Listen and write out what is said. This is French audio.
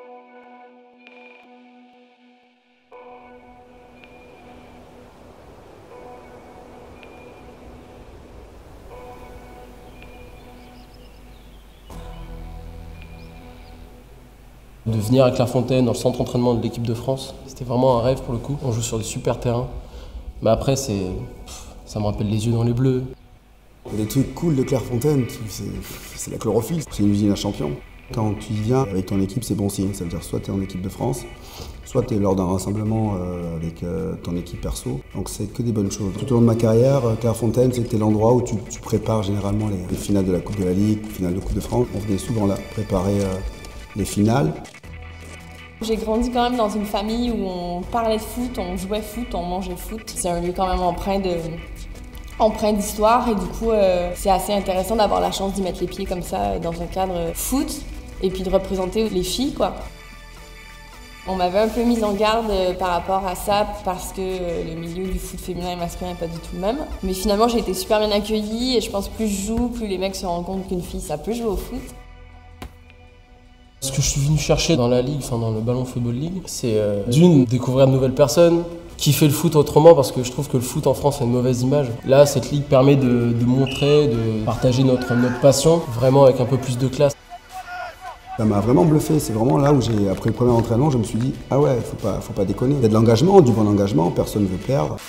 De venir à Clairefontaine dans le centre d'entraînement de l'équipe de France, c'était vraiment un rêve pour le coup. On joue sur des super terrains. Mais après, ça me rappelle les yeux dans les bleus. Les trucs cool de Clairefontaine, c'est la chlorophylle. C'est une usine à champions. Quand tu y viens avec ton équipe, c'est bon signe. Ça veut dire soit tu es en équipe de France, soit tu es lors d'un rassemblement avec ton équipe perso. Donc c'est que des bonnes choses. Tout au long de ma carrière, Clairefontaine, c'était l'endroit où tu prépares généralement les finales de la Coupe de la Ligue, finales de Coupe de France. On venait souvent là préparer les finales. J'ai grandi quand même dans une famille où on parlait de foot, on jouait foot, on mangeait foot. C'est un lieu quand même empreint d'histoire et du coup c'est assez intéressant d'avoir la chance d'y mettre les pieds comme ça dans un cadre foot et puis de représenter les filles quoi. On m'avait un peu mise en garde par rapport à ça parce que le milieu du foot féminin et masculin n'est pas du tout le même. Mais finalement j'ai été super bien accueillie et je pense que plus je joue, plus les mecs se rendent compte qu'une fille ça peut jouer au foot. Ce que je suis venu chercher dans la ligue, dans le Ballon Football League, c'est d'une, découvrir de nouvelles personnes, kiffer le foot autrement parce que je trouve que le foot en France a une mauvaise image. Là, cette ligue permet de montrer, de partager notre passion, vraiment avec un peu plus de classe. Ça m'a vraiment bluffé, c'est vraiment là où après le premier entraînement, je me suis dit « Ah ouais, faut pas déconner. Il y a de l'engagement, du bon engagement, personne ne veut perdre. »